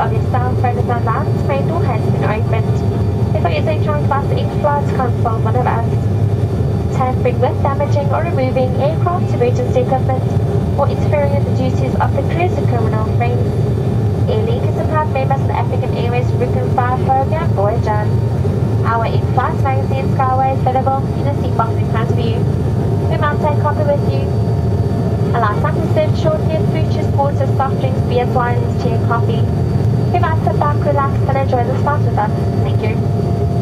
of yourself further than that, my door has been opened. If there is a chance that the in-flight console one of us, tampering with, damaging or removing aircraft emergency equipment, or interfering with the duties of the crew's criminal friends. Airlink is a proud member of the African Airways Frequent Flyer Program, Voyager. Our in-flight magazine Skyway is available in the seat box in front of you. We might take a copy with you. Allow some to serve shortly at fruit juice, water, soft drinks, beers, wines, tea and coffee. We might sit back, relax and enjoy the spot with us. Thank you.